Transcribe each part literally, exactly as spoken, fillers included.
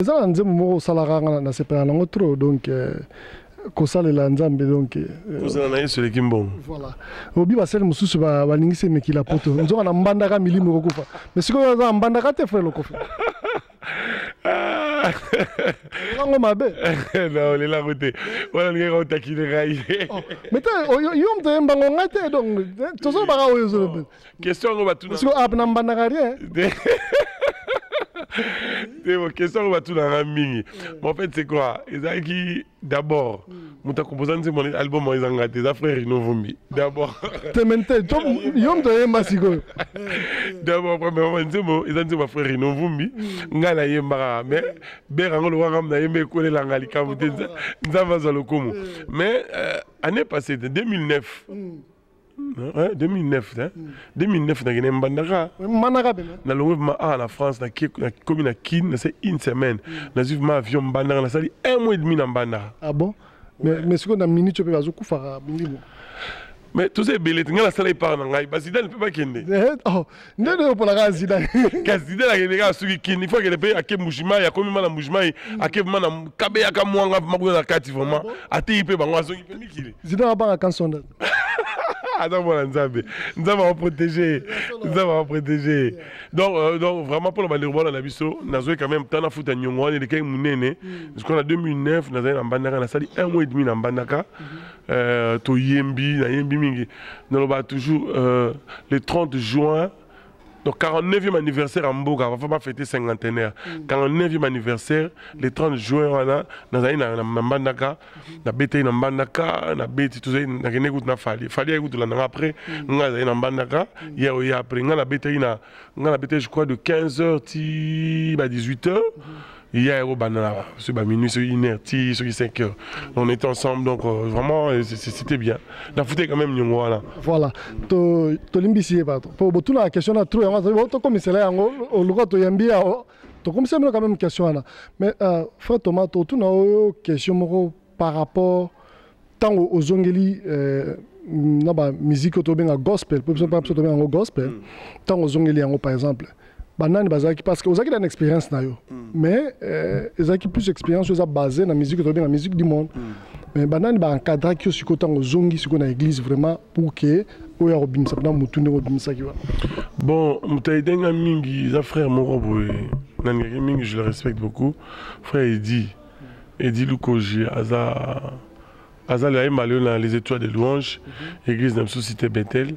eza na nzembo moko osalaka na sepela nango trop donc kosalela nzambe donc kozala na ye soleki mbongo voilà obi basali mosusu balingisi emekila poto nzoka na mbandaka milimo kokufa mais sikoyo aza mbandaka te frère lokofi lango mabe non les lango te wala ngeka utakile ngai mais te yo mte mbango ngai te donc tozo baka oyo zo question ngo batuna siko ap na mbandaka rien c'est bon question ngo batuna mingi mais en fait c'est quoi ezaki d'abord muta composant mon album ils ont gâté ça frère Inovumbi d'abord temente yo mte yemba siko d'abord premièrement nzemo ils ont dit ma frère Inovumbi ngala yemba mais berango lo wanga na yembe ko la ngali kamuté nzava za lokomo mais année passée de deux mille neuf hein deux mille neuf hein deux mille neuf na gene mbandaka manaka bena na longo ma à la France na ki na commune na Kin na c'est une semaine na vu ma avion mbandaka na sali un mois et demi na mbandaka ah bon mais mais ce qu'on a minute tu peux bazo kufa milimo mais tous ces billets ngala sala ipar na ngai basida ne peut pas kende oh ndene pour la gasida gasida la gene ga suki Kin il faut que le pays ake mujima ya komi mana mujima ake mana kabe ya ka mwanga mabuya na kati vraiment ati ipe bango azongi pe mikile zida ba ka sonda Attends, voilà, nous avons protégé. Nous avons protégé. Donc, euh, donc, vraiment, pour le Malheureux, on a vu ça. Nous avons quand même tant de foot à Nyongo, et les cas mounene. Jusqu'en deux mille neuf, nous avons un bandaka, nous avons un mois et demi dans bandaka. To Yembi, na Yembi mingi. Nous avons toujours le trente juin. Donc, quarante-neuvième anniversaire à Mboga, on va pas fêter cinquantenaire. quarante-neuvième anniversaire, le trente juin, on a un Mbandaka, on a bêté un Mbandaka, on a bêté tout ça, on a gagné un Fali. Fali a écouté l'année après, on a un Mbandaka, hier et après, on a bêté, on a bêté, je crois, de quinze heures à dix-huit heures. Hier au Banana, sur minuit, sur une heure, sur cinq heures. On était ensemble, donc euh, vraiment, c'était bien. La foot est quand même Nyongo là. Voilà. To to limbisi pas. Pour beaucoup la question là, trop. To comme c'est là, on le voit to yambi. To comme c'est quand même question là. Mais frère Thomas, to tout na question par rapport tant aux zongeli na ba musique to benga gospel, pour exemple to benga gospel, tant aux zongeli par exemple. Banane bazaki parce que ozaki une expérience na yo mais ezaki plus expérience oza basée na musique to bien la musique du monde mais banane ba encadrer ki siko tango zongi siko na église vraiment pour que oya robimisa na mutu ne robimisa ki wa bon mutaidenga mingi za frère moko boye nani mingi je le respecte beaucoup frère Eddy Eddy Lukoji aza aza le aimbalio na les étoiles de louange église de Société Bethel.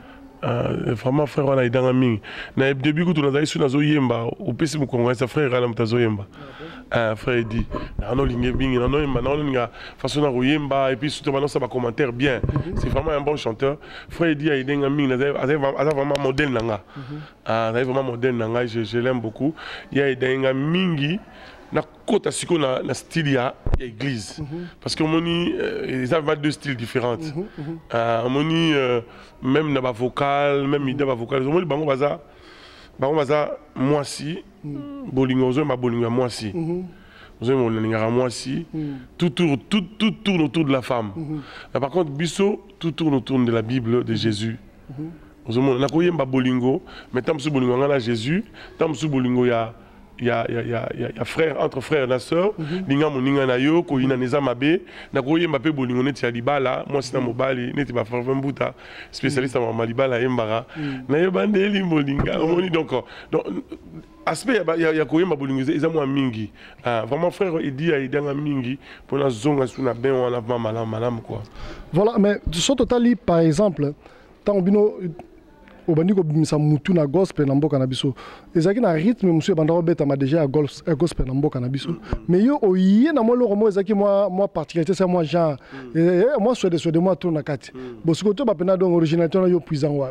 Uh, vraiment frère on a dans mingi na début quand on a ici na zo yemba au pesi mukongo sa frère ala mtazo yemba ah frère dit na no linge bingi na no yemba na no linga façon na yemba et puis surtout maintenant ça va commentaire bien c'est vraiment un bon chanteur frère dit a dans mingi na a vraiment modèle nanga ah vraiment modèle nanga je je l'aime beaucoup il y a dans mingi na kota siko na na style ya église parce que moni ils avaient deux styles différents euh moni même na ba vocal même ida ba vocal moni bango baza bango baza moi si bolingo zo ma bolingo moi si vous avez mon linga moi si tout tourne tout tout tourne autour de la femme mais par contre biso tout tourne autour de la Bible de Jésus vous avez na ko yemba bolingo mais tam su bolingo ngana Jésus tam su bolingo ya il y a il y a il y a il y a frère entre frères et sœurs linga moninga na yo ko ina neza mabe na ko yemba pe bolingo neti ya libala moi sina mobali neti ba frère mbuta spécialiste en malibala yembara na yo bandeli molinga omoni donc donc aspect il y a il y a ko yemba bolingo eza moi mingi vraiment frère Eddy a idanga mingi pour na zonga suna ben wana malam malam quoi voilà mais sur total par exemple tant bino obandi ko bimisa mutu na gospel na mboka na biso ezaki na rythme monsieur banda obeta ma déjà à gospel na mboka na biso mais yo oye na mo loko mo ezaki moi moi particularité c'est moi genre moi soit de soit de moi tourna kati bosiko to ba pena donc originalité na yo puissant wa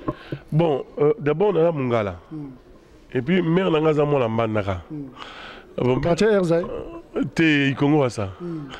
bon d'abord on a mungala et puis mère na ngaza mo na mbandaka bon quartier Erzai te ikongo ça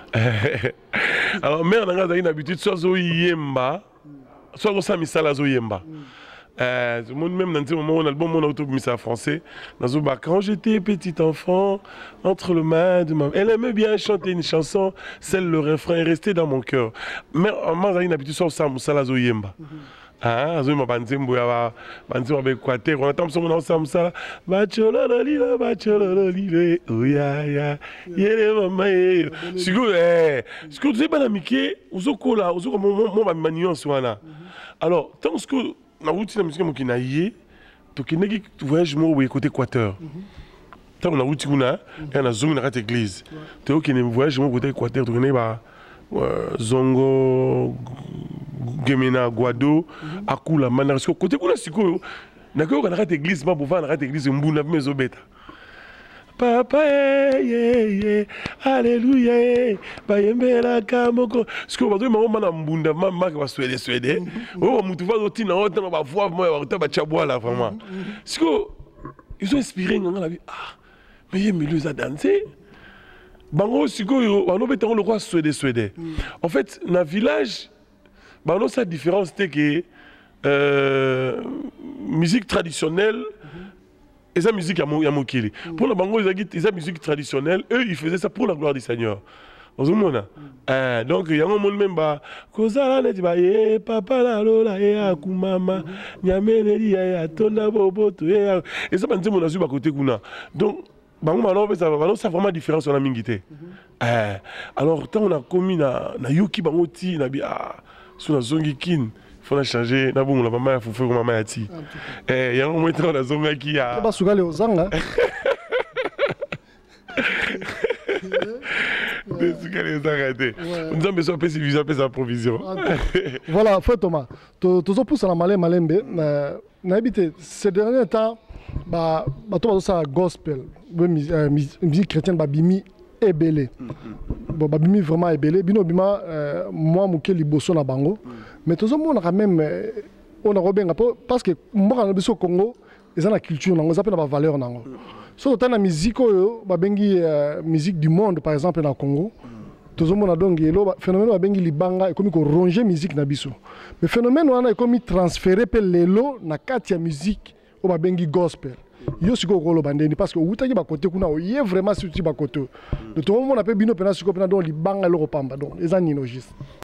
alors mère na ngaza une habitude soit zo yemba soit zo samisala zo yemba. Euh, même dans mon album, mon autobus français, quand j'étais petit enfant, entre le main de ma... Elle aimait bien chanter une chanson, celle le refrain est resté dans mon cœur. Mais moi, j'ai une habitude sur ça, Moussala Zoyemba. Ah, azo ma banzembo ya banzembo ba Équateur, on attend son ensemble ça. Bachelor lila, bachelor lila. Oya ya. Yele mama ye. Siko eh, siko tu sais pas la Mickey, ozo kola, ozo comme mon ma maniance wana. Alors, tant que na route la musique mo kinaye, to kineki voyage mo we côté Équateur. Tant on a route kuna, et on a zone na rat église. Tu au kine voyage mo côté Équateur, to kine ba Zongo Gemena Guado Akula Manarsko côté kuna siko na ko kana rat église ma bova na rat église mbuna mezo beta papa eh eh alléluia ba yembela kamoko siko ba ma mama na mbunda mama ka swede swede o mutu va oti na ota na ba voix moi ba ba chabwa là vraiment siko ils ont inspiré nganga la vie ah mais il milieu à danser. Bango sikoyo bano betango le roi suédé suédé. En fait, dans le village, bano sa différence c'était que euh, musique traditionnelle et sa musique à Mokili. Pour le bango ils ont sa musique traditionnelle, eux ils faisaient ça pour la gloire du Seigneur. Vous voyez euh, donc il y a un monde même bah kozala neti ba ye papa la lola e akumama nyameneli ya tonda boboto e et ça banze mon azu ba côté kuna. Donc bango malon ça va ça vraiment différence sur la mingité. Euh, alors tant on a commis na na yuki bango ti na bi ah sur la zongi kin faut la changer na bon la maman faut faire maman ati. Eh y a un moment dans la zonga qui a ba sugale ozanga. Nous avons besoin de suffisant de sa provision. Voilà, frère Thomas, tu as poussé la malé malembe. N'habite ces derniers temps, bah, tu as ça gospel, musique chrétienne, bah, bimi et belé. Bon, bah, bimi vraiment et belé. Bino bima, moi, mouké liboso na bango. Mais tout ça, on a quand même, on a robé parce que moi, on a au Congo, ils ont la culture, on a la valeur. So dans la musique babengi musique du monde par exemple na Congo tout le monde a donc le phénomène babengi libanga et comme ko ronger musique na biso mais phénomène wana comme transférer pe lelo na kati ya musique o babengi gospel yo siko ko lo bandeni parce que utaki ba côté kuna o yé vraiment sur ti ba côté de tout le monde a pe bino pena siko pena donc libanga le repamba donc les aninogis.